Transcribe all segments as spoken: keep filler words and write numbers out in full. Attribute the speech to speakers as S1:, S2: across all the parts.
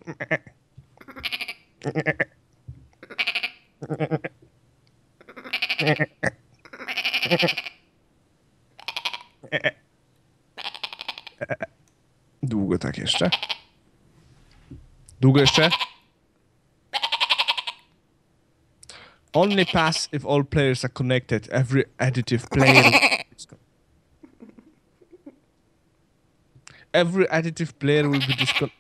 S1: Długo tak jeszcze? Długo jeszcze? Only pass if all players are connected. Every additive player... Every additive player will be disconnected.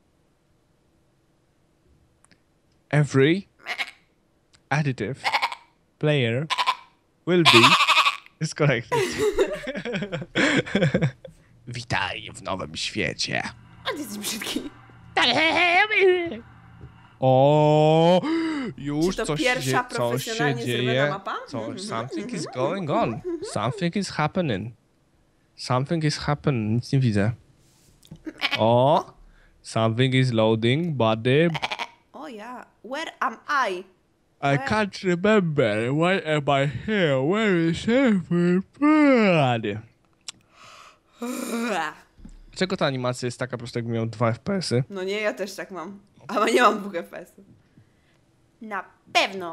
S1: Every additive player will be disconnected. Witaj w nowym świecie.
S2: A ty jesteś brzydki.
S1: O, już
S2: Czy to
S1: coś
S2: pierwsza
S1: się, coś się
S2: profesjonalnie zrobiona
S1: dzieje.
S2: mapa?
S1: Coś, something is going on. Something is happening. Something is happening. Nic nie widzę. O, something is loading, buddy.
S2: O ja. Where am I?
S1: I can't remember. Why am I here? Where is everybody? Dlaczego ta animacja jest taka, po prostu jakby miał dwa F P S-y?
S2: No nie, ja też tak mam. Ale nie mam dwóch F P S-ów. Na pewno.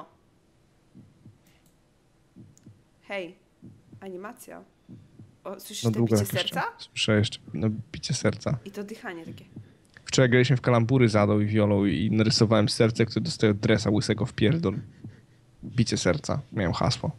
S2: Hej, animacja. O, słyszysz
S1: No
S2: te
S1: długo
S2: bicie
S1: jak jeszcze.
S2: serca?
S1: Słyszę jeszcze, no bicie serca.
S2: I to dychanie takie.
S1: Wczoraj graliśmy w kalambury z Adą i Wiolą i narysowałem serce, które dostaje od dresa łysego w pierdol. Bicie serca. Miałem hasło.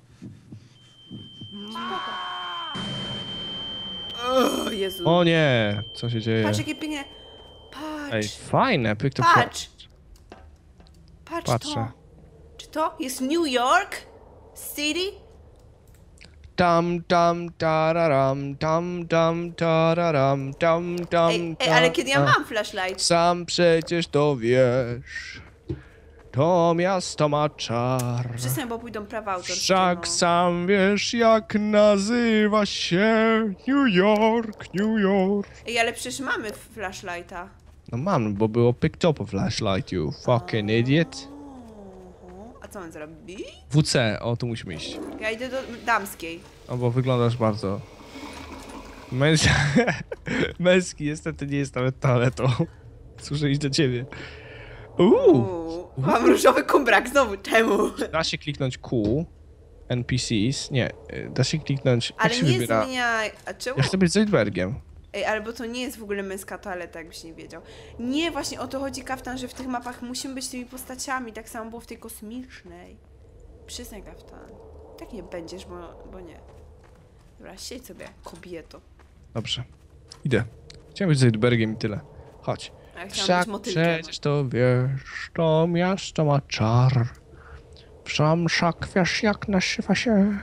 S2: O Jezu.
S1: O nie! Co się dzieje?
S2: Patrz jakie pięknie. Patrz.
S1: Ej, fajne. Pick to
S2: Patrz. Patrz
S1: Patrzę.
S2: to. Czy to jest New York City?
S1: Tam, tam, tararam, tam, tam, tararam, tam, tam,
S2: Ej, ej, ale kiedy ja mam flashlight?
S1: Sam przecież to wiesz. To miasto ma czar.
S2: Przestań, bo pójdą prawa autorskie.
S1: Wszak
S2: no.
S1: sam wiesz, jak nazywa się New York, New York.
S2: Ej, ale przecież mamy flashlighta.
S1: No mam, bo było picked up a flashlight, you fucking idiot.
S2: Oho. A co on zrobi?
S1: W C, o tu musimy iść.
S2: Ja idę do damskiej.
S1: O, bo wyglądasz bardzo... Męs... Męski niestety nie jest nawet toaletą. Muszę iść do ciebie. Uuu!
S2: Uuu, mam różowy kumbrak znowu, czemu?
S1: Da się kliknąć Q, N P Cs, nie, y, da się kliknąć, jak
S2: Ale
S1: się
S2: nie
S1: wybiera?
S2: zmienia... A czemu?
S1: Ja chcę być Zoidbergiem.
S2: Ej, albo to nie jest w ogóle męska toaleta, jakbyś nie wiedział. Nie, właśnie o to chodzi, Kaftan, że w tych mapach musimy być tymi postaciami, tak samo było w tej kosmicznej. Przyznaj, Kaftan. Tak nie będziesz, bo, bo nie. Dobra, siedź sobie, kobieto.
S1: Dobrze, idę. Chciałem być Zoidbergiem i tyle. Chodź.
S2: A ja chciałam
S1: Wszak
S2: być motylkiem.
S1: przecież to wiesz, to miasto ma czar. Sam wszak wiesz, jak nazywa się.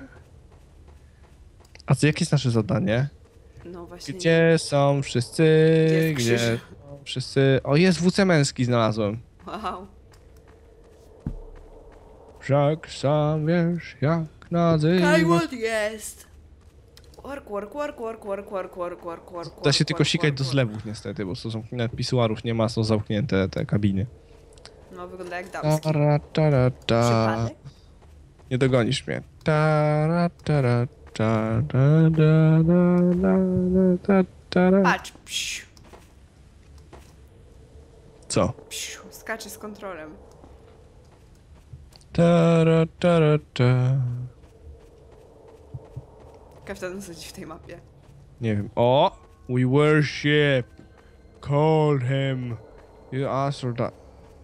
S1: A co, jakie jest nasze zadanie?
S2: No właśnie.
S1: Gdzie są wszyscy?
S2: Gdzie jest
S1: Gdzie
S2: krzyż?
S1: są wszyscy? O, jest W C męski znalazłem.
S2: Wow.
S1: Wszak sam wiesz, jak nazywa.
S2: Kajwot jest! Work, work, work, work, work, work, work, work, work,
S1: Da się
S2: work,
S1: tylko
S2: work,
S1: sikać
S2: work,
S1: do
S2: work.
S1: zlewów niestety, bo to są nawet pisuarów nie ma, są zamknięte te kabiny.
S2: No, wygląda jak damski.
S1: Tara, tara, ta.
S2: Przypadek?
S1: Nie dogonisz mnie. Tara, tara, ta, da, da, da, da, da, tara.
S2: Patrz, psiu,
S1: Co?
S2: psiu, skacze z kontrolem.
S1: Tara, tara, ta.
S2: Kaftan chodzi w tej mapie.
S1: Nie wiem. O! We worship. Call him. You answer that.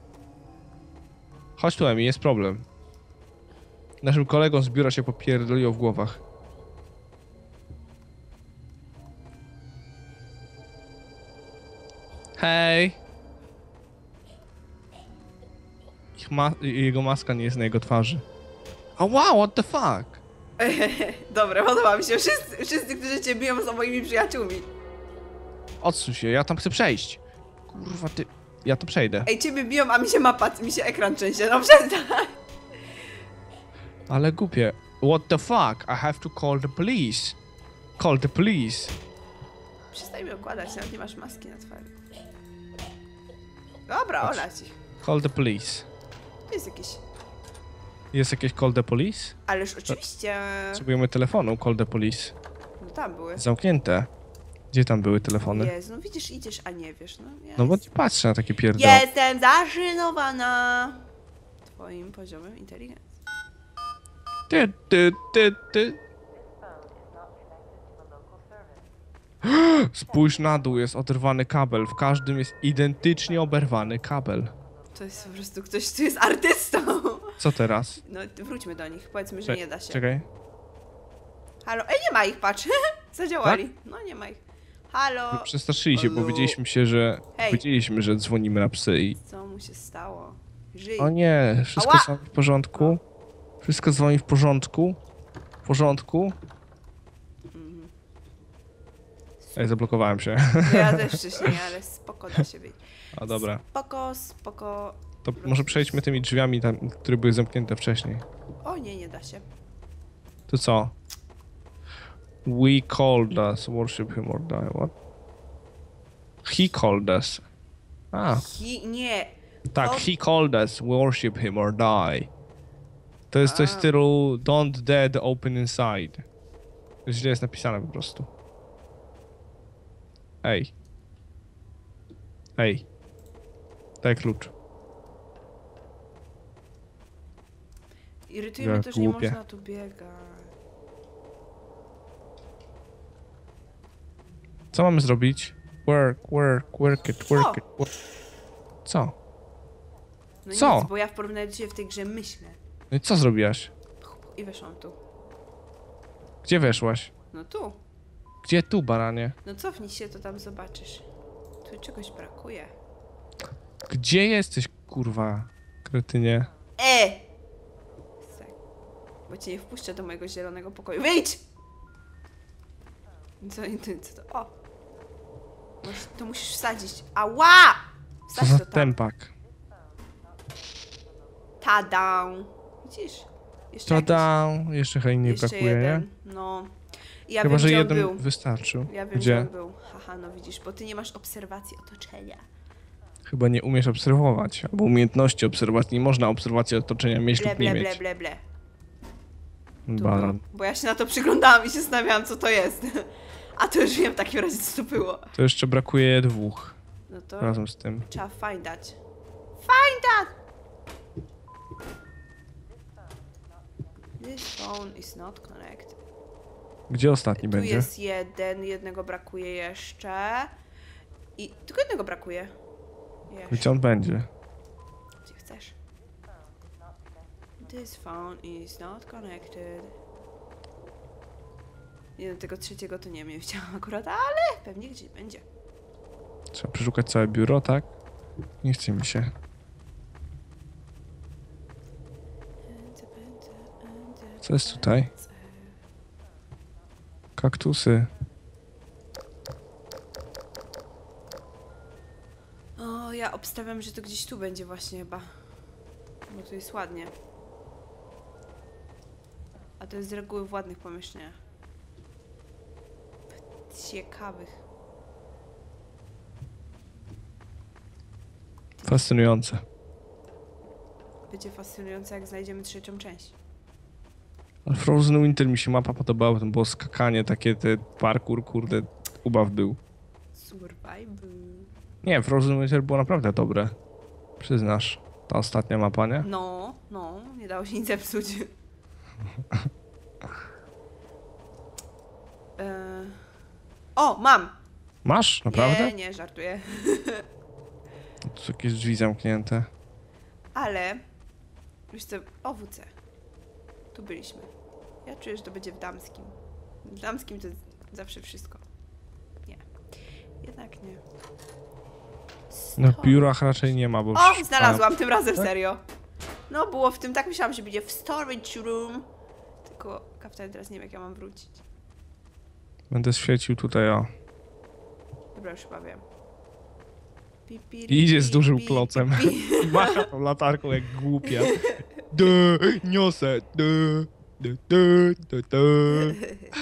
S1: Chodź tu, Emi, jest problem. Naszym kolegom z biura się popierdoliło w głowach. Hej! Ich ma jego maska nie jest na jego twarzy. A wow, what the fuck?
S2: Dobra, podoba mi się. Wszyscy, wszyscy, którzy cię biją, są moimi przyjaciółmi.
S1: Odsuń się, ja tam chcę przejść. Kurwa, ty... Ja to przejdę.
S2: Ej, ciebie biją, a mi się mapa, mi się ekran trzęsie. No przestań.
S1: Ale głupie. What the fuck? I have to call the police. Call the police.
S2: Przestań mi okładać, nawet nie masz maski na twarzy. Dobra,
S1: Chodź.
S2: olać ich.
S1: Call the police.
S2: Tu jest jakiś...
S1: Jest jakieś call the police?
S2: Ależ oczywiście...
S1: Potrzebujemy telefonu, call the police.
S2: No tam były.
S1: Zamknięte. Gdzie tam były telefony?
S2: Jezu, no widzisz, idziesz, a nie wiesz, no. Ja
S1: No bo
S2: jest...
S1: nie patrzę na takie pierdoły.
S2: Jestem zaszynowana twoim poziomem inteligencji.
S1: Ty, ty, ty, ty. Spójrz na dół, jest oderwany kabel. W każdym jest identycznie oberwany kabel.
S2: To jest po prostu ktoś, kto jest artystą.
S1: Co teraz?
S2: No, wróćmy do nich, powiedzmy, że
S1: Cze-
S2: nie da się.
S1: Czekaj.
S2: Halo, ej, nie ma ich, patrz. Zadziałali. No, nie ma ich. Halo.
S1: Przestraszyli się, bo
S2: Halo.
S1: powiedzieliśmy się, że...
S2: Hej.
S1: Powiedzieliśmy, że dzwonimy na psy i...
S2: Co mu się stało? Żyj.
S1: O nie, wszystko
S2: Ała!
S1: z wami w porządku? Wszystko z wami w porządku? W porządku?
S2: Mhm.
S1: Ej, zablokowałem się.
S2: No ja też wcześniej, ale spoko da się być.
S1: A dobra.
S2: Spoko, spoko.
S1: To może przejdźmy tymi drzwiami, tam, które były zamknięte wcześniej.
S2: O nie, nie da się.
S1: To co? We called us, worship him or die. What? He called us. A,
S2: Hi, nie.
S1: tak,
S2: O-
S1: he called us, worship him or die. To jest coś w
S2: A.
S1: stylu don't dead, open inside. To źle jest napisane po prostu. Ej. Ej. Daj klucz.
S2: Irytuje mnie
S1: Jak
S2: to, że nie
S1: głupie.
S2: można tu biegać.
S1: Co mamy zrobić? Work, work, work it, work
S2: Co?
S1: it, work. Co?
S2: No
S1: Co?
S2: nic, bo ja w porównaniu do ciebie w tej grze myślę.
S1: No i co zrobiłaś?
S2: I weszłam tu.
S1: Gdzie weszłaś?
S2: No tu.
S1: Gdzie tu, baranie?
S2: No cofnij się, to tam zobaczysz. Tu czegoś brakuje.
S1: Gdzie jesteś, kurwa, kretynie?
S2: E! Sek. Bo cię nie wpuszczę do mojego zielonego pokoju. Wyjdź! Co, ty, co to? O! Masz, to musisz wsadzić. Ała!
S1: Co
S2: Wsadź
S1: za
S2: to tam.
S1: tempak?
S2: Tada! Widzisz? Jeszcze jakiś-
S1: Tada! Jeszcze hej nie
S2: Jeszcze
S1: brakuje, nie?
S2: jeden. No. Ja
S1: Chyba,
S2: wiem,
S1: że
S2: gdzie on
S1: jeden
S2: był.
S1: wystarczył.
S2: Ja wiem,
S1: Gdzie?
S2: gdzie on był. Haha, no widzisz, bo ty nie masz obserwacji otoczenia.
S1: Chyba nie umiesz obserwować, albo umiejętności obserwacji. Nie można obserwacji otoczenia mieć
S2: Ble,
S1: lub nie
S2: ble, ble,
S1: mieć.
S2: ble, ble. Tu
S1: Banan.
S2: był. Bo ja się na to przyglądałam i się zastanawiałam, co to jest. A to już wiem w takim razie, co to było.
S1: To jeszcze brakuje dwóch
S2: No to
S1: razem z tym.
S2: trzeba findać. Find that! This phone is not connected.
S1: Gdzie ostatni
S2: Tu
S1: będzie?
S2: jest jeden, jednego brakuje jeszcze. I tylko jednego brakuje. Jeszcze.
S1: Gdzie on będzie?
S2: Gdzie chcesz? This phone is not connected. Nie, no, tego trzeciego to nie wiem, nie widziałam akurat, ale pewnie gdzieś będzie.
S1: Trzeba przeszukać całe biuro, tak? Nie chce mi się. Co jest tutaj? Kaktusy.
S2: O, ja obstawiam, że to gdzieś tu będzie właśnie chyba. Bo tu jest ładnie. A to jest z reguły w ładnych pomieszczeniach. Ciekawych.
S1: Fascynujące.
S2: Będzie fascynujące, jak znajdziemy trzecią część.
S1: Ale Frozen Winter mi się mapa podobała, tam było skakanie, takie te parkour, kurde, ubaw był.
S2: Survival.
S1: Nie, Frozen Winter było naprawdę dobre. Przyznasz. Ta ostatnia mapa, nie?
S2: No, no, nie dało się nic zepsuć. e... O, mam!
S1: Masz? Naprawdę?
S2: Nie, nie, żartuję.
S1: Tu są jakieś drzwi zamknięte.
S2: Ale, wiesz co, O W C. Tu byliśmy. Ja czuję, że to będzie w damskim. W damskim to jest zawsze wszystko. Nie. Jednak nie.
S1: Na
S2: Stop.
S1: biurach raczej nie ma, bo...
S2: O, znalazłam tym razem,
S1: Tak?
S2: serio. No, było w tym, tak myślałam, że będzie w storage room. Tylko kaftan teraz nie wiem, jak ja mam wrócić.
S1: Będę świecił tutaj, o.
S2: Dobra, już chyba wiem. Pi, pi,
S1: I idzie z
S2: pi,
S1: dużym
S2: pi,
S1: klocem.
S2: pi, pi.
S1: Macha tą latarką jak głupia. Duh, niosę. Duh, duh, duh, duh, duh.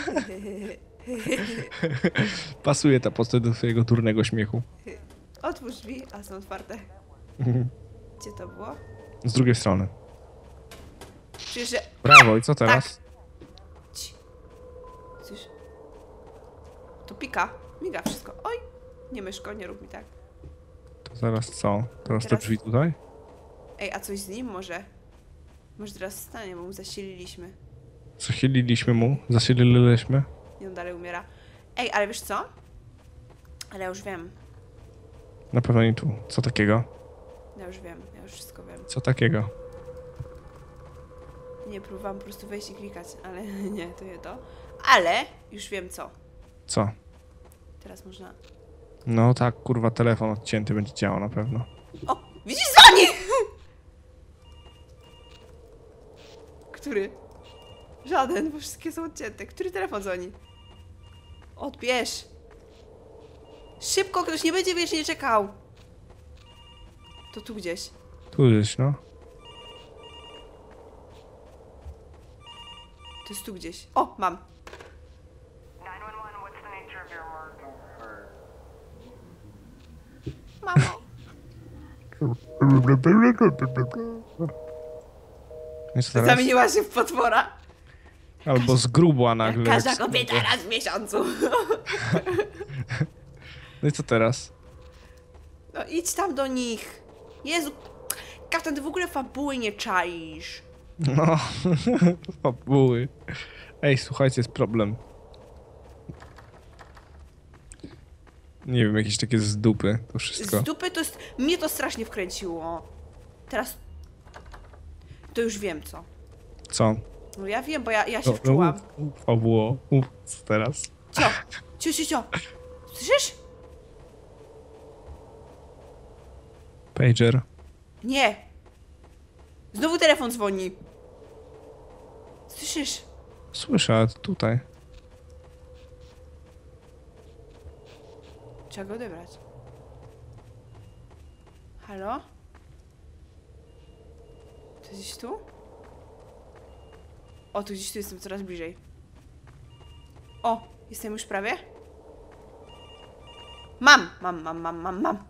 S1: Pasuje ta postać do twojego durnego śmiechu.
S2: Otwórz drzwi, a są otwarte. Gdzie to było?
S1: Z drugiej strony.
S2: Przecież, że...
S1: Brawo, i co teraz?
S2: Ci. Coś... To pika. Miga wszystko. Oj, nie myszko, nie rób mi tak.
S1: To zaraz co? Teraz te
S2: Teraz-
S1: drzwi tutaj?
S2: Ej, a coś z nim może? Może teraz stanie, bo mu zasililiśmy.
S1: Zachyliliśmy mu, zasililiśmy.
S2: I on dalej umiera. Ej, ale wiesz co? Ale ja już wiem.
S1: Na pewno nie tu. Co takiego?
S2: Ja już wiem, ja już wszystko wiem.
S1: Co takiego?
S2: Nie, próbowałam po prostu wejść i klikać, ale nie, to nie to. Ale już wiem co.
S1: Co?
S2: Teraz można...
S1: No tak, kurwa, telefon odcięty będzie działał na pewno.
S2: O! Widzisz, dzwoni! Który? Żaden, bo wszystkie są odcięte. Który telefon dzwoni? Odbierz! Szybko, ktoś nie będzie wiecznie czekał. To tu gdzieś.
S1: Tu gdzieś, no.
S2: To jest tu gdzieś. O, mam.
S3: nine one one, what's the nature of your work?
S2: Mamo.
S1: I co teraz?
S2: Zamieniła się w potwora.
S1: Albo zgrubła nagle.
S2: Każda
S1: jak
S2: kobieta
S1: skubła.
S2: raz w miesiącu.
S1: No i co teraz?
S2: No idź tam do nich. Jezu. Kaftan, ty w ogóle fabuły nie czaisz.
S1: No, fabuły. Ej, słuchajcie, jest problem. Nie wiem, jakieś takie z dupy to wszystko.
S2: Z dupy to jest... Mnie to strasznie wkręciło. Teraz... To już wiem co.
S1: Co?
S2: No ja wiem, bo ja, ja się
S1: No,
S2: wczułam.
S1: Uf, uf, fabuło. Uf, co teraz?
S2: Cio, cio, cio, cio. Słyszysz?
S1: Pager.
S2: Nie. Znowu telefon dzwoni. Słyszysz?
S1: Słyszę, ale to tutaj.
S2: Trzeba go odebrać. Halo? To gdzieś tu? O, tu gdzieś tu jestem coraz bliżej. O, jestem już prawie? Mam! Mam, mam, mam, mam, mam.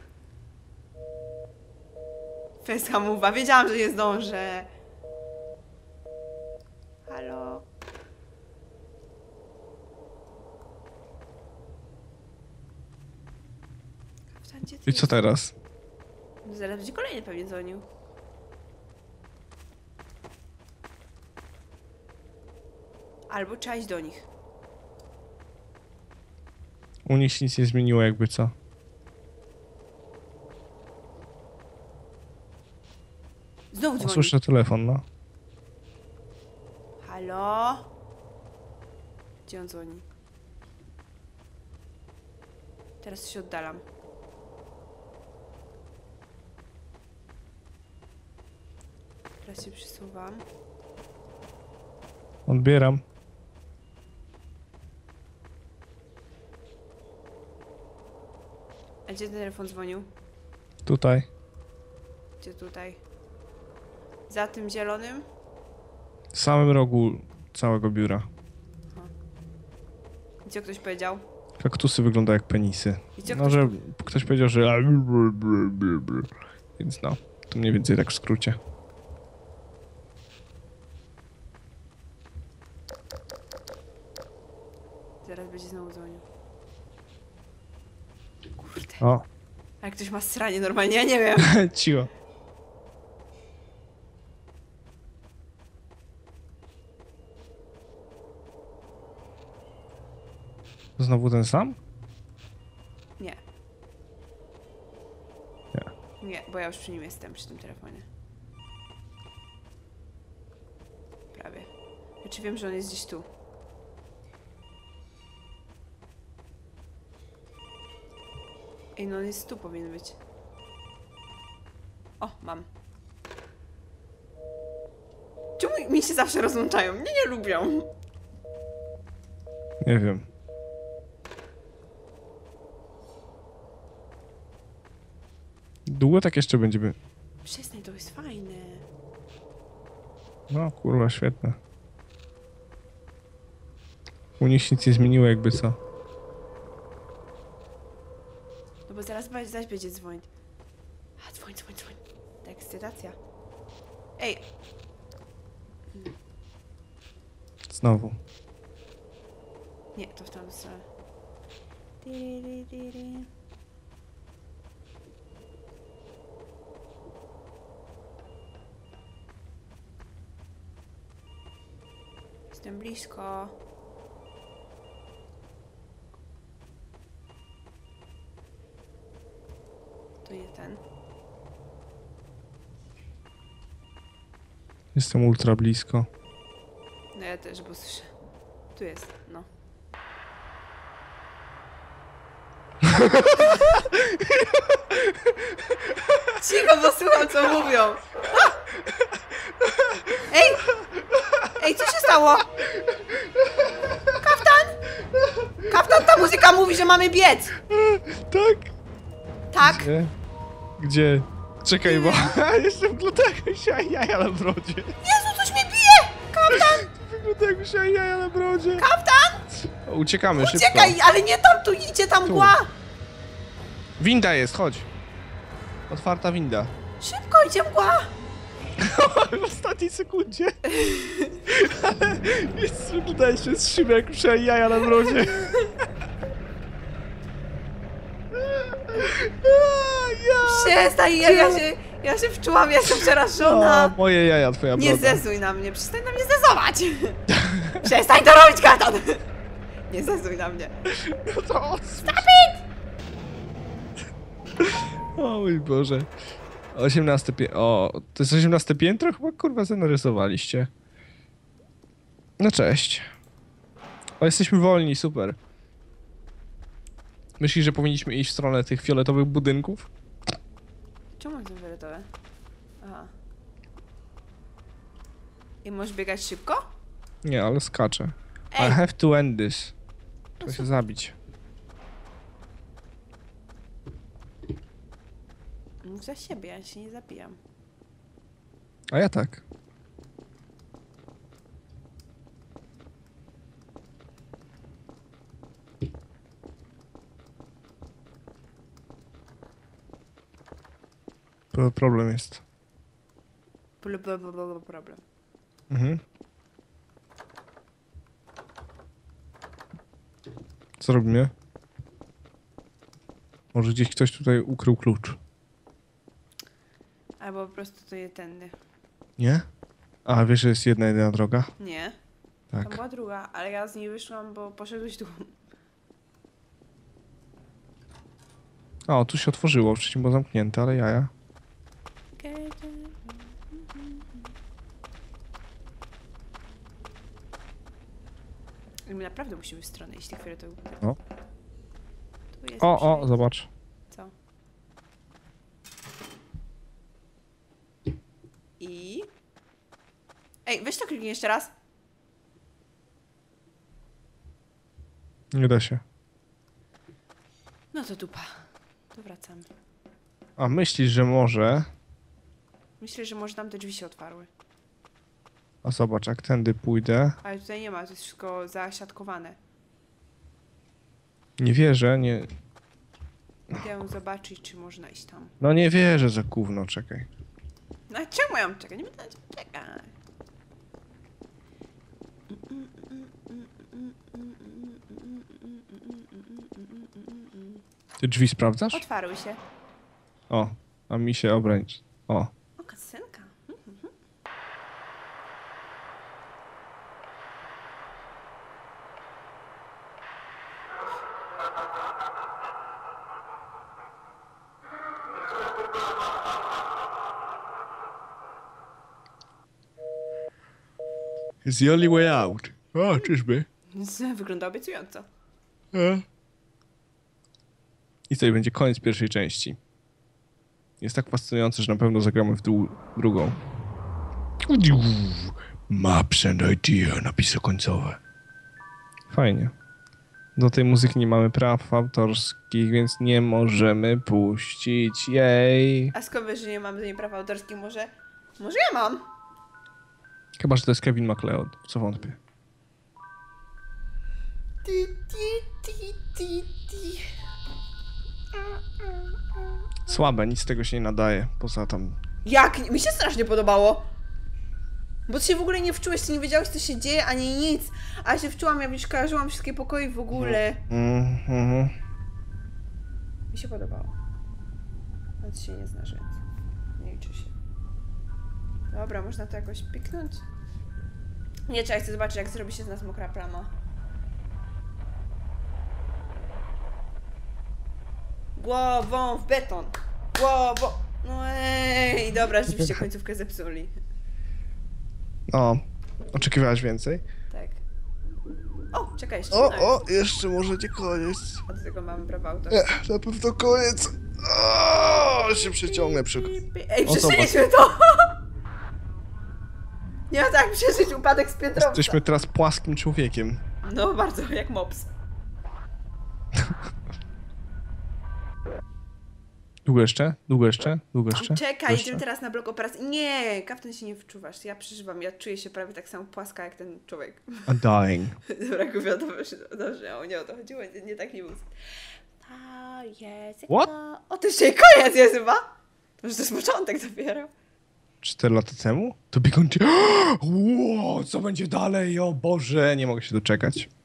S2: Fest hamowa. Wiedziałam, że nie zdążę. Halo? Kaftan, gdzie ty
S1: I co teraz?
S2: jesteś? Zaraz będzie kolejny pewnie dzwonił. Albo trzeba iść do nich.
S1: U nich się nic nie zmieniło, jakby co.
S2: Znowu
S1: O,
S2: dzwoni.
S1: słyszę telefon, no.
S2: Halo? Gdzie on dzwoni? Teraz się oddalam. Teraz się przesuwam.
S1: Odbieram.
S2: A gdzie ten telefon dzwonił?
S1: Tutaj.
S2: Gdzie tutaj? Za tym zielonym?
S1: W samym rogu całego biura.
S2: Gdzie ktoś powiedział?
S1: Kaktusy wyglądają jak penisy.
S2: I co
S1: No,
S2: ktoś...
S1: że ktoś powiedział, że... Więc no, to mniej więcej tak w skrócie.
S2: Zaraz będzie znowu dzwonił. Kurde.
S1: O,
S2: A jak ktoś ma sranie normalnie, ja nie wiem.
S1: cicho. Znowu ten sam?
S2: Nie.
S1: Nie.
S2: Nie, bo ja już przy nim jestem, przy tym telefonie. Prawie. Znaczy wiem, że on jest gdzieś tu. Ej, no on jest tu, powinien być. O, mam. Czemu mi się zawsze rozłączają? Mnie nie lubią.
S1: Nie wiem. Długo tak jeszcze będziemy...
S2: Przestań, to jest fajne.
S1: No kurwa, świetne. U nich się nic nie zmieniło, jakby co.
S2: No bo zaraz, zaś będzie dzwonić. A, dzwoń, dzwoń, dzwoń. Ta ekscytacja. Ej,
S1: Znowu.
S2: nie, to w tamtą stronę. Tiri, tiri. Jestem blisko. To jest ten.
S1: Jestem ultra blisko.
S2: No ja też, bo słyszę. Tu jest, no. Cicho, bo słucham, co mówią. A! Ej! Ej, co się stało? Kaftan? Kaftan, ta muzyka mówi, że mamy biec.
S1: Tak?
S2: Tak?
S1: Gdzie? Gdzie? Czekaj, bo jestem glutego się jaja na brodzie.
S2: Jezu, coś mnie bije! Kaftan!
S1: Glutego się jaja na brodzie.
S2: Kaftan!
S1: Uciekamy szybko.
S2: Uciekaj, ale nie tam, tu idzie tam
S1: Tu.
S2: mgła.
S1: Winda jest, chodź. Otwarta winda.
S2: Szybko, idzie mgła.
S1: W ostatniej sekundzie. Ale jest tutaj jeszcze jest Szymek przy jaja na brodzie.
S2: Przestań, ja, ja się, ja się wczułam, ja jestem
S1: O,
S2: przerażona.
S1: moje jaja, twoja broda.
S2: Nie zezuj na mnie, przestań na mnie zezować. Przestań to robić, Kaftan. Nie zezuj na mnie.
S1: No to
S2: Stop it!
S1: O mój Boże. osiemnaste piętro. O, to jest osiemnaste piętro? Chyba kurwa sobie narysowaliście. No cześć. O, jesteśmy wolni, super. Myślisz, że powinniśmy iść w stronę tych fioletowych budynków?
S2: Czemu są fioletowe? Aha. I możesz biegać szybko?
S1: Nie, ale skaczę. I
S2: Ej.
S1: have to end this. Trzeba się zabić.
S2: Mów za siebie, ja się nie zabijam.
S1: A ja tak. Pro- Problem jest.
S2: Bl- bl- bl- bl- Problem.
S1: Mhm. Co robimy? Może gdzieś ktoś tutaj ukrył klucz.
S2: Albo po prostu to jest tędy.
S1: Nie? A wiesz, że jest jedna, jedyna droga?
S2: Nie. Tam
S1: Tak.
S2: była druga, ale ja z niej wyszłam, bo poszedłeś tu.
S1: O, tu się otworzyło, wcześniej było zamknięte, ale jaja.
S2: I my naprawdę musimy w stronę iść tych fioletowych.
S1: No.
S2: Tu jest
S1: O, o,
S2: przejście.
S1: zobacz.
S2: Co? I... Ej, weź to kliknij jeszcze raz.
S1: Nie da się.
S2: No to dupa. To wracamy.
S1: A myślisz, że może?
S2: Myślę, że może tam te drzwi się otwarły.
S1: A zobacz, jak tędy pójdę.
S2: Ale tutaj nie ma, to jest wszystko zasiatkowane.
S1: Nie wierzę, nie...
S2: Idę zobaczyć, czy można iść tam.
S1: No nie wierzę, że gówno, czekaj.
S2: No czemu ja mam czekać? Nie będę na ciebie czekać.
S1: Ty drzwi sprawdzasz?
S2: Otwarły się.
S1: O, a mi się obręcz. O.
S2: O, kasynka.
S1: It's the only way out. O, czyżby?
S2: Z- Wygląda obiecująco.
S1: E? I to będzie koniec pierwszej części. Jest tak fascynujące, że na pewno zagramy w dół drugą. Maps and idea, napisy końcowe. Fajnie. Do tej muzyki nie mamy praw autorskich, więc nie możemy puścić jej.
S2: A skąd wiesz, że nie mamy do niej praw autorskich? Może... Może ja mam?
S1: Chyba, że to jest Kevin MacLeod, w co wątpię.
S2: Ti, ti, ti, ti, ti.
S1: Słabe, nic z tego się nie nadaje, poza tam...
S2: Jak? Mi się strasznie podobało. Bo ty się w ogóle nie wczułeś, ty nie wiedziałeś, co się dzieje, ani nic. A ja się wczułam, ja już kojarzyłam wszystkie pokoje w ogóle.
S1: Mhm.
S2: Mi się podobało. Więc się nie znasz, więc nie liczy się. Dobra, można to jakoś piknąć? Nie, trzeba chcę zobaczyć, jak zrobi się z nas mokra plama. Głową w beton! Głową! No ej, dobra, rzeczywiście końcówkę zepsuli.
S1: O, oczekiwałaś więcej?
S2: Tak. O, czekaj, jeszcze
S1: O,
S2: no,
S1: o, jeszcze może nie koniec.
S2: A do tego mamy prawo autor.
S1: Nie, na pewno koniec. O, się przeciągnę przy...
S2: Ej,
S1: O,
S2: przeżyliśmy to! Nie ma tak przeżyć upadek z piętrowca.
S1: Jesteśmy teraz płaskim człowiekiem.
S2: No bardzo, jak mops.
S1: Długo jeszcze? Długo jeszcze? Długo jeszcze?
S2: Czekaj,
S1: Długo jeszcze?
S2: idziemy teraz na blok operacji. Nie, Kaftan się nie wczuwasz. Ja przeżywam, ja czuję się prawie tak samo płaska jak ten człowiek.
S1: I'm dying.
S2: Dobra, wiadomo, że dobrze, o nie o to chodziło, nie, nie tak nie był. To jest...
S1: What?
S2: O, to jeszcze koniec jest chyba? To już to jest początek dopiero.
S1: Cztery lata temu? To Beacon... Wow, co będzie dalej? O Boże, nie mogę się doczekać.